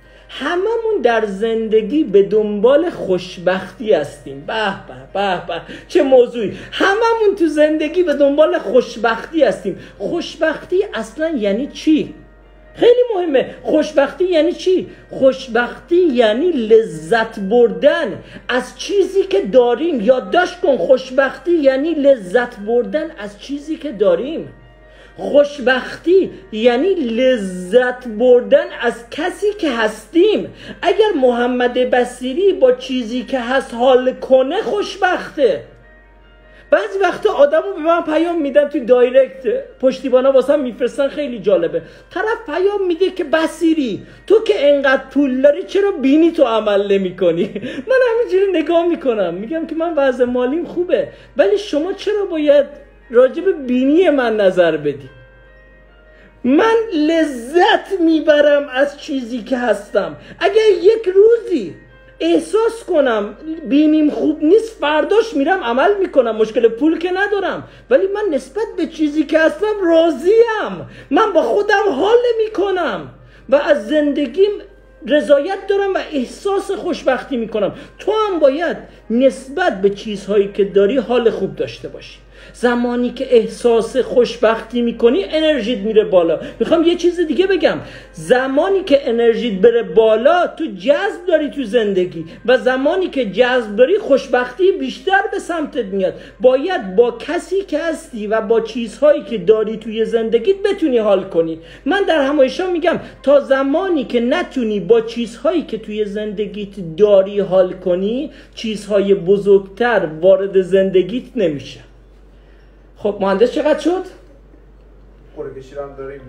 هممون در زندگی به دنبال خوشبختی هستیم. به به به به چه موضوعی! هممون تو زندگی به دنبال خوشبختی هستیم. خوشبختی اصلا یعنی چی؟ خیلی مهمه. خوشبختی یعنی چی؟ خوشبختی یعنی لذت بردن از چیزی که داریم. یادداشت کن، خوشبختی یعنی لذت بردن از چیزی که داریم. خوشبختی یعنی لذت بردن از کسی که هستیم. اگر محمد بصیری با چیزی که هست حال کنه خوشبخته. بعضی وقتا آدمو به من پیام میدن تو دایرکت، پشتیبانا واسم میفرستن، خیلی جالبه. طرف پیام میده که بصیری تو که انقدر پول داری چرا بینی تو عمل نمی کنی؟ من همینجوری نگاه میکنم میگم که من وضع مالیم خوبه، ولی شما چرا باید راجع به بینی من نظر بدی؟ من لذت میبرم از چیزی که هستم. اگر یک روزی احساس کنم بینیم خوب نیست، فرداش میرم عمل میکنم، مشکل پول که ندارم، ولی من نسبت به چیزی که هستم راضیم. من با خودم حال میکنم و از زندگیم رضایت دارم و احساس خوشبختی میکنم. تو هم باید نسبت به چیزهایی که داری حال خوب داشته باشی. زمانی که احساس خوشبختی میکنی انرژیت میره بالا. میخوام یه چیز دیگه بگم، زمانی که انرژیت بره بالا تو جذب داری تو زندگی و زمانی که جذب داری خوشبختی بیشتر به سمتت میاد. باید با کسی که هستی و با چیزهایی که داری توی زندگیت بتونی حال کنی. من در همایشا میگم تا زمانی که نتونی با چیزهایی که توی زندگیت داری حال کنی، چیزهای بزرگتر وارد زندگیت نمیشه. خب مهندس چقدر شد؟ قرعه‌کشی هم داریم.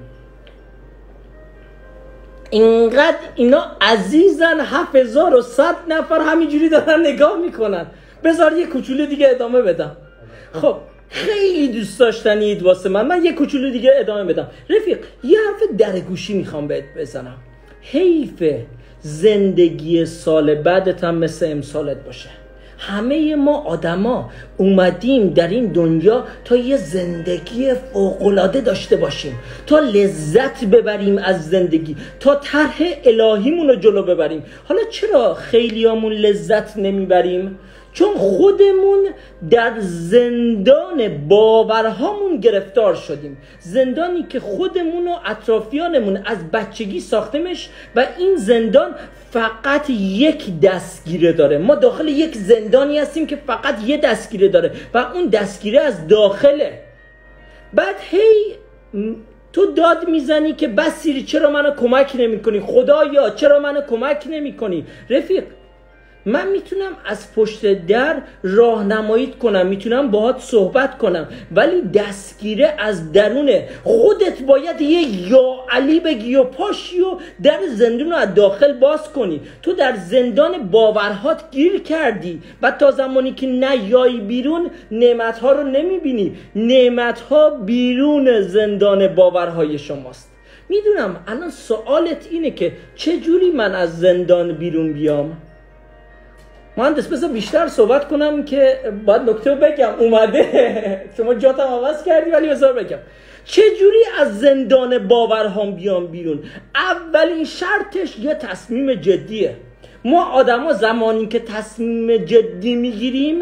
اینقدر اینا عزیزن، 7100 نفر همینجوری دارن نگاه میکنن. بذار یه کوچولو دیگه ادامه بدم. خب خیلی دوست داشتنید واسه من یه کوچولو دیگه ادامه بدم. رفیق یه حرف درگوشی میخوام بهت بزنم. حیف زندگی سال بعدت هم مثل امسالت باشه. همه ما آدما اومدیم در این دنیا تا یه زندگی فوق‌العاده داشته باشیم، تا لذت ببریم از زندگی، تا طرح الهیمون رو جلو ببریم. حالا چرا خیلیامون لذت نمیبریم؟ چون خودمون در زندان باورهامون گرفتار شدیم، زندانی که خودمون و اطرافیانمون از بچگی ساختمش و این زندان فقط یک دستگیره داره. ما داخل یک زندانی هستیم که فقط یک دستگیره داره و اون دستگیره از داخله. بعد هی تو داد میزنی که بسیری چرا منو کمک نمی کنی؟ خدایا چرا منو کمک نمی کنی؟ رفیق، من میتونم از پشت در راهنماییت کنم، میتونم باهات صحبت کنم، ولی دستگیره از درونه. خودت باید یه یا علی بگی و پاشی و در زندان رو از داخل باز کنی. تو در زندان باورهات گیر کردی و تا زمانی که نیایی بیرون نعمتها رو نمیبینی. نعمتها بیرون زندان باورهای شماست. میدونم الان سوالت اینه که چجوری من از زندان بیرون بیام؟ مهندس بذار بیشتر صحبت کنم که باید نکته بگم اومده. شما جاتم عوض کردی ولی بذار بگم چجوری از زندان باورهام بیام بیرون. اولین شرطش یه تصمیم جدیه. ما آدما زمانی که تصمیم جدی میگیریم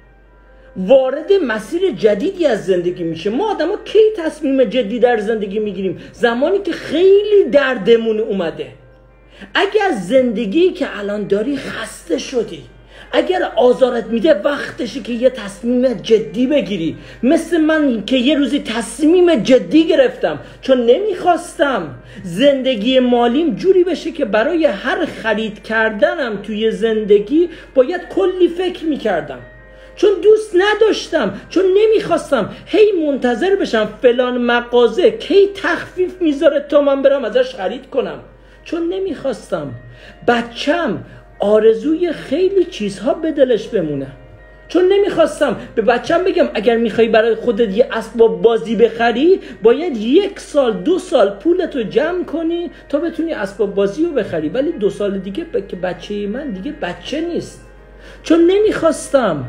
وارد مسیر جدیدی از زندگی میشه. ما آدما کی تصمیم جدی در زندگی میگیریم؟ زمانی که خیلی دردمون اومده. اگه از زندگی که الان داری خسته شدی، اگر آزارت میده، وقتشه که یه تصمیم جدی بگیری. مثل من که یه روزی تصمیم جدی گرفتم چون نمیخواستم زندگی مالیم جوری بشه که برای هر خرید کردنم توی زندگی باید کلی فکر میکردم، چون دوست نداشتم، چون نمیخواستم هی منتظر بشم فلان مغازه کی تخفیف میذاره تا من برم ازش خرید کنم، چون نمیخواستم بچم آرزوی خیلی چیزها به دلش بمونه، چون نمیخواستم به بچم بگم اگر میخوای برای خودت یه اسباب بازی بخری باید 1 سال 2 سال پولتو جمع کنی تا بتونی اسباب بازی رو بخری، ولی 2 سال دیگه که بچه من دیگه بچه نیست. چون نمیخواستم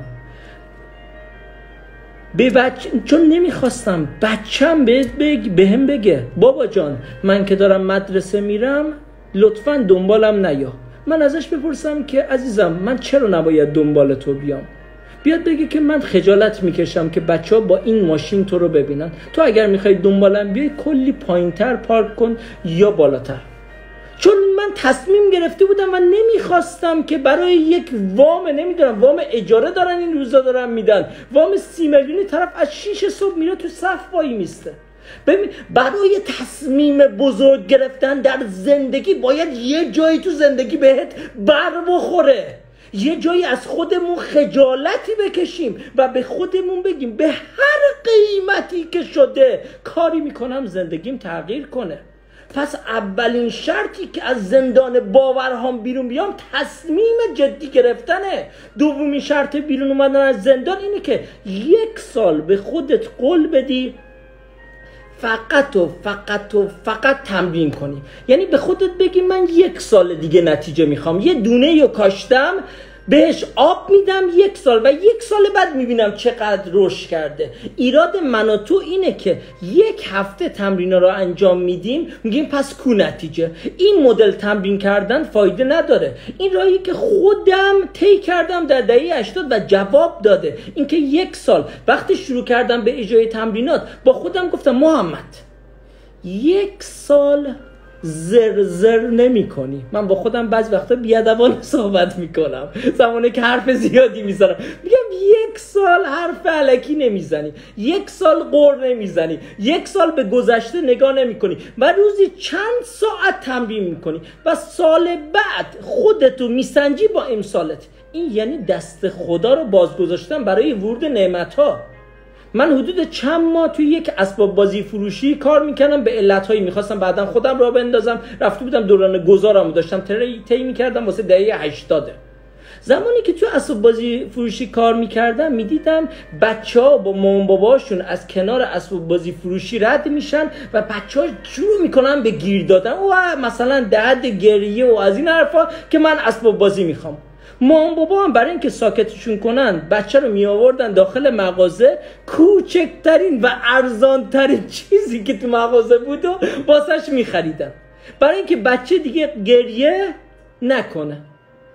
چون نمیخواستم بچم بهم بگه بابا جان من که دارم مدرسه میرم لطفاً دنبالم نیا. من ازش بپرسم که عزیزم من چرا نباید دنبال تو بیام؟ بیاد بگه که من خجالت میکشم که بچه ها با این ماشین تو رو ببینن. تو اگر میخوای دنبالم بیای کلی پایینتر پارک کن یا بالاتر. چون من تصمیم گرفته بودم من نمیخواستم که برای یک وام، نمیدونم وام اجاره دارن این روزا دارن میدن، وام 30 میلیونی طرف از 6 صبح میره تو صف وای میسته. ببین برای تصمیم بزرگ گرفتن در زندگی باید یه جایی تو زندگی بهت بر بخوره، یه جایی از خودمون خجالتی بکشیم و به خودمون بگیم به هر قیمتی که شده کاری میکنم زندگیم تغییر کنه. پس اولین شرطی که از زندان باورهام بیرون بیام تصمیم جدی گرفتنه. دومین شرط بیرون اومدن از زندان اینه که 1 سال به خودت قول بدی فقط تمرین کنی. یعنی به خودت بگی من 1 سال دیگه نتیجه میخوام، یه دونه رو کاشتم بهش آب میدم 1 سال و 1 سال بعد میبینم چقدر رشد کرده. ایراد من و تو اینه که 1 هفته تمرین رو انجام میدیم میگیم پس کو نتیجه. این مدل تمرین کردن فایده نداره. این راهی که خودم طی کردم در دهه 80 و جواب داده. اینکه 1 سال وقتی شروع کردم به اجرای تمرینات با خودم گفتم محمد 1 سال زر نمی کنی. من با خودم بعضی وقتا بیادبانه صحبت میکنم، زمانی که حرف زیادی میزنم میگم 1 سال حرف الکی نمیزنی، 1 سال قور نمیزنی، 1 سال به گذشته نگاه نمی کنی و روزی چند ساعت تمرین میکنی و سال بعد خودتو میسنجی با امسالت. این یعنی دست خدا رو باز گذاشتن برای ورود نعمت‌ها. من حدود چند ماه توی یک اسباب بازی فروشی کار میکردم، به علتهایی میخواستم بعدم خودم را بندازم، رفته بودم دوران گذارم داشتم طی میکردم واسه دهه 80. زمانی که توی اسباب بازی فروشی کار میکردم میدیدم بچه‌ها با مامان باباشون از کنار اسباب بازی فروشی رد میشن و بچه‌ها شروع میکنن به گیر دادن و مثلا درد گریه و از این حرفا که من اسباب بازی میخوام. مامان بابا هم برای اینکه ساکتشون کنن بچه رو می آوردن داخل مغازه، کوچکترین و ارزانترین چیزی که تو مغازه بود و واسش می خریدن برای اینکه بچه دیگه گریه نکنه.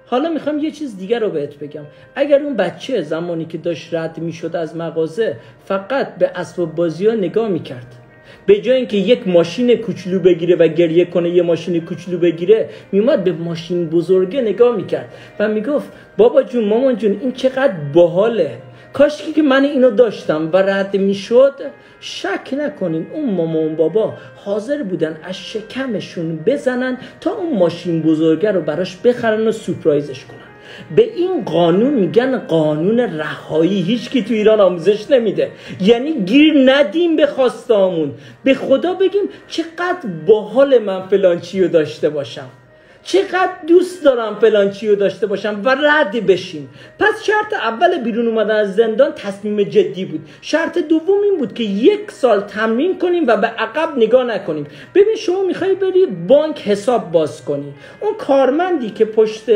حالا میخوام یه چیز دیگر رو بهت بگم. اگر اون بچه زمانی که داشت رد میشد از مغازه فقط به اسباب بازی ها نگاه میکرد، به جای اینکه یک ماشین کوچولو بگیره و گریه کنه یه ماشین کوچولو بگیره، میومد به ماشین بزرگه نگاه میکرد و میگفت بابا جون مامان جون این چقدر باحاله، کاشکی که من اینو داشتم و رد میشد. شک نکنین اون مامان و بابا حاضر بودن از شکمشون بزنن تا اون ماشین بزرگه رو براش بخرن و سورپرایزش کنن. به این قانون میگن قانون رهایی. هیچ کی تو ایران آموزش نمیده. یعنی گیر ندیم به خواستهامون، به خدا بگیم چقدر باحال من فلان چی رو داشته باشم، چقدر دوست دارم فلان چی رو داشته باشم و رد بشیم. پس شرط اول بیرون اومدن از زندان تصمیم جدی بود. شرط دوم این بود که 1 سال تمرین کنیم و به عقب نگاه نکنیم. ببین شما میخوای بری بانک حساب باز کنی، اون کارمندی که پشت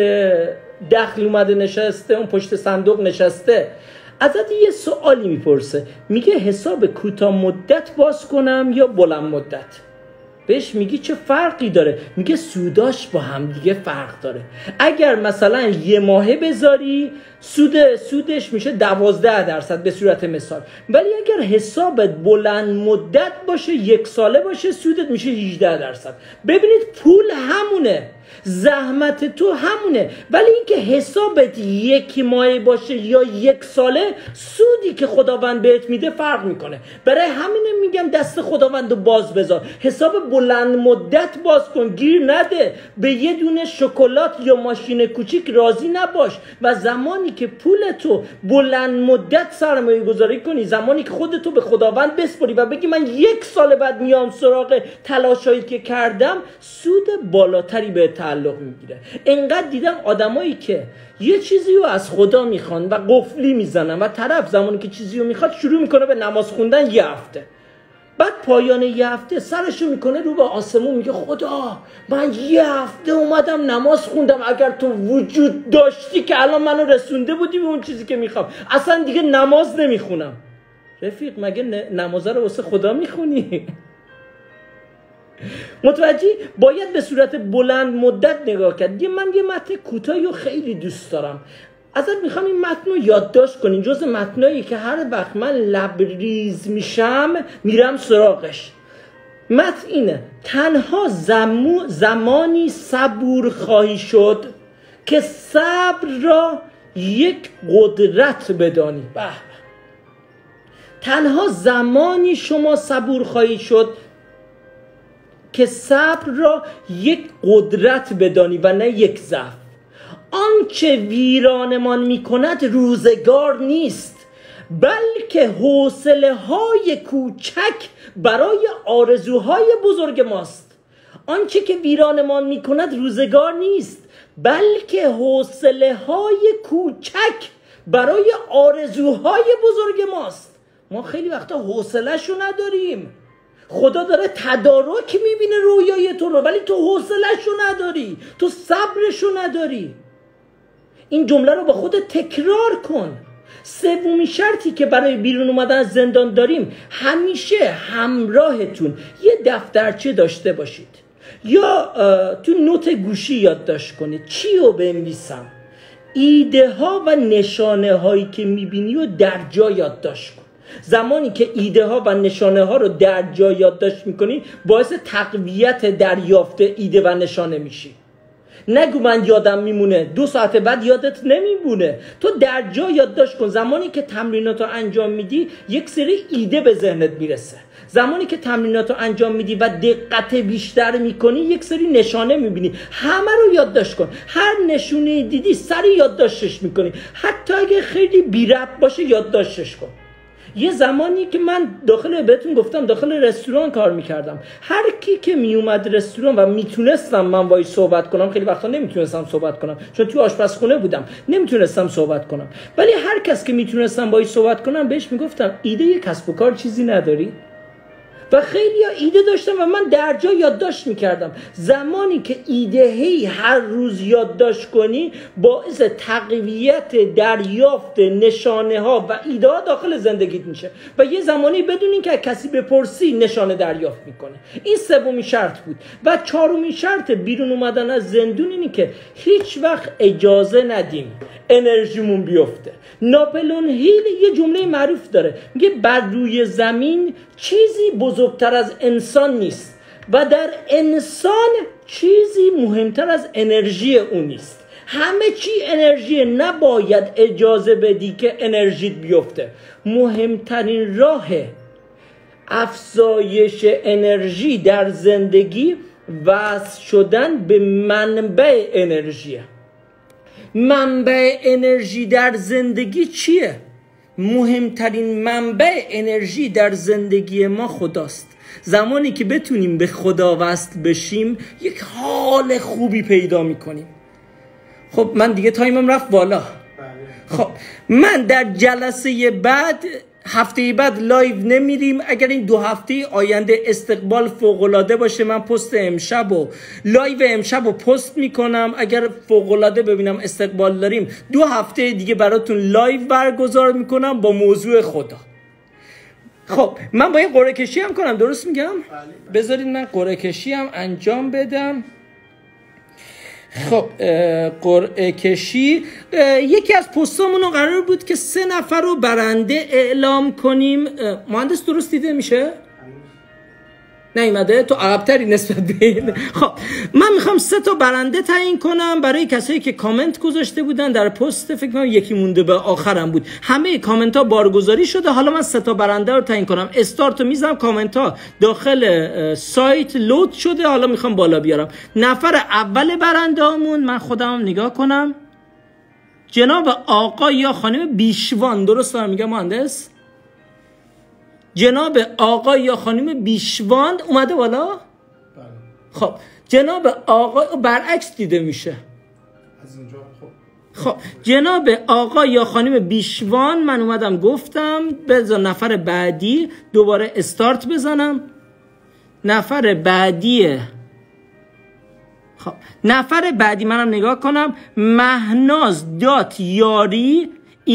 دخل اومده نشسته، اون پشت صندوق نشسته، ازت یه سوالی میپرسه، میگه حساب کوتاه مدت باز کنم یا بلند مدت؟ بهش میگی چه فرقی داره؟ میگه سوداش با هم دیگه فرق داره. اگر مثلا 1 ماهه بذاری سودش میشه 12% به صورت مثال، ولی اگر حسابت بلند مدت باشه 1 ساله باشه سودت میشه 18%. ببینید پول همونه، زحمت تو همونه، ولی اینکه حسابت 1 ماهه باشه یا 1 ساله، سودی که خداوند بهت میده فرق میکنه. برای همینه میگم دست خداوندو باز بذار، حساب بلند مدت باز کن، گیر نده به یه دونه شکلات یا ماشین کوچیک راضی نباش. و زمانی که پولتو بلند مدت سرمایه گذاری کنی، زمانی که خودتو به خداوند بسپاری و بگی من 1 سال بعد میام سراغ تلاشایی که کردم، سود بالاتری به تعلق میگیره. انقدر دیدم آدمایی که یه چیزی رو از خدا میخوان و قفلی میزنن و طرف زمانی که چیزی رو میخواد شروع میکنه به نماز خوندن 1 هفته، بعد پایان 1 هفته سرشو میکنه رو به آسمون، میگه خدا من 1 هفته اومدم نماز خوندم، اگر تو وجود داشتی که الان منو رسونده بودی به اون چیزی که میخوام، اصلا دیگه نماز نمیخونم. رفیق مگه نماز رو واسه خدا میخونی؟ متوجهی؟ باید به صورت بلند مدت نگاه کرد. من یه متن کوتاهی رو خیلی دوست دارم، ازت میخوام این متن رو یادداشت کنین، جز متنایی که هر وقت من لبریز میشم میرم سراغش. متن اینه: تنها زمانی صبور خواهی شد که صبر را یک قدرت بدانی. تنها زمانی شما صبور خواهی شد که صبر را یک قدرت بدانی و نه یک ضعف. آنچه ویرانمان میکند روزگار نیست، بلکه حوصله های کوچک برای آرزوهای بزرگ ماست. آنچه که ویرانمان میکند روزگار نیست، بلکه حوصله های کوچک برای آرزوهای بزرگ ماست. ما خیلی وقتا حوصله‌شو نداریم. خدا داره تدارک میبینه رویای تو رو، ولی تو حوصله‌شو نداری، تو صبرشو نداری. این جمله رو با خودت تکرار کن. سومین شرطی که برای بیرون اومدن از زندان داریم، همیشه همراهتون یه دفترچه داشته باشید یا تو نوت گوشی یادداشت کنید. چی رو بنویسم؟ ایده ها و نشانه هایی که میبینی رو در جا یادداشت کن. زمانی که ایده ها و نشانه ها رو در جا یادداشت میکنی، باعث تقویت دریافت ایده و نشانه میشی. نگو من یادم میمونه، 2 ساعت بعد یادت نمیمونه. تو در جا یادداشت کن. زمانی که تمرینات رو انجام میدی، یک سری ایده به ذهنت میرسه. زمانی که تمرینات رو انجام میدی و دقت بیشتر میکنی، یک سری نشانه میبینی. همه رو یادداشت کن. هر نشونه دیدی سری یادداشتش میکنی، حتی اگه خیلی بی ربط باشه یادداشتش کن. یه زمانی که من بهتون گفتم داخل رستوران کار میکردم، هر کی که میومد رستوران و میتونستم من باهاش صحبت کنم، خیلی وقتا نمیتونستم صحبت کنم چون توی آشپزخونه بودم، نمیتونستم صحبت کنم، ولی هر کس که میتونستم باهاش صحبت کنم بهش میگفتم ایده کسب و کار چیزی نداری؟ و خیلی ایده داشتم و من در جا یادداشت میکردم. زمانی که ایده‌ای هر روز یادداشت کنی باعث تقویت دریافت نشانه ها و ایده ها داخل زندگیت میشه و یه زمانی بدون این که کسی بپرسی نشانه دریافت میکنه. این سومین شرط بود. و چهارمین شرط بیرون اومدن از زندون اینی که هیچ وقت اجازه ندیم انرژیمون بیفته. ناپلئون هیل یه جمله معروف داره، میگه بر روی زمین چیزی بزرگتر از انسان نیست و در انسان چیزی مهمتر از انرژی اون نیست. همه چی انرژی، نباید اجازه بدی که انرژیت بیفته. مهمترین راه افزایش انرژی در زندگی وصل شدن به منبع انرژیه. منبع انرژی در زندگی چیه؟ مهمترین منبع انرژی در زندگی ما خداست. زمانی که بتونیم به خدا وصل بشیم یک حال خوبی پیدا میکنیم. خب من دیگه تایمم رفت بالا. خب من در جلسه بعد، هفته بعد لایو نمیریم. اگر این 2 هفته آینده استقبال فوق‌العاده باشه من پست امشب و لایو امشب رو پست میکنم. اگر فوق‌العاده ببینم استقبال داریم 2 هفته دیگه براتون لایو برگزار میکنم با موضوع خدا. خب من باید قرعه کشی هم کنم، درست میگم؟ بذارید من قرعه کشی هم انجام بدم. خب قرعه کشی، یکی از پستامون قرار بود که 3 نفر رو برنده اعلام کنیم. مهندس درست دیده میشه؟ نیومده؟ تو عقب‌تری نسبت به این. خب من میخوام 3 تا برنده تعیین کنم برای کسایی که کامنت گذاشته بودن در پست. فکر کنم یکی مونده به آخرم بود. همه کامنت ها بارگذاری شده. حالا من 3 تا برنده رو تعیین کنم. استارت رو میزنم، کامنت ها داخل سایت لود شده. حالا میخوام بالا بیارم. نفر اول برنده همون من خودم نگاه کنم، جناب آقا یا خانم بیشوان، درست دارم میگم مهندس؟ جناب آقا یا خانم بیشوان اومده بالا؟ خب جناب آقا برعکس دیده میشه از اونجا. خب جناب آقا یا خانم بیشوان من اومدم گفتم. بذار نفر بعدی دوباره استارت بزنم. نفر بعدیه. خب نفر بعدی منم نگاه کنم، مهناز دات یاری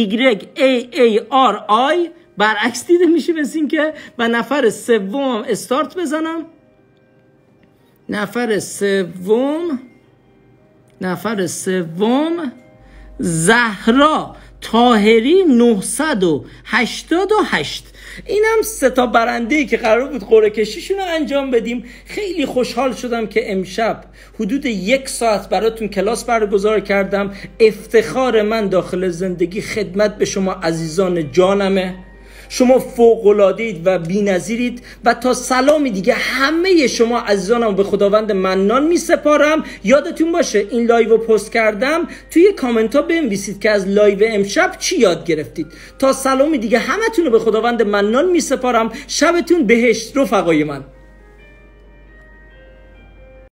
YAARI برعکس دیده میشه مثل این که. و نفر سوم استارت بزنم. نفر سوم زهرا طاهری 988. اینم 3 تا برنده‌ای که قرار بود قرعه کشیشون رو انجام بدیم. خیلی خوشحال شدم که امشب حدود 1 ساعت براتون کلاس برگزار کردم. افتخار من داخل زندگی خدمت به شما عزیزان جانمه. شما فوق‌العاده‌اید و بی‌نظیرید و تا سلامی دیگه همه شما عزیزانم به خداوند منان می‌سپارم. یادتون باشه این لایو رو پست کردم، توی کامنت ها بنویسید که از لایو امشب چی یاد گرفتید. تا سلامی دیگه همتون رو به خداوند منان می‌سپارم. شبتون بهشت رفقای من.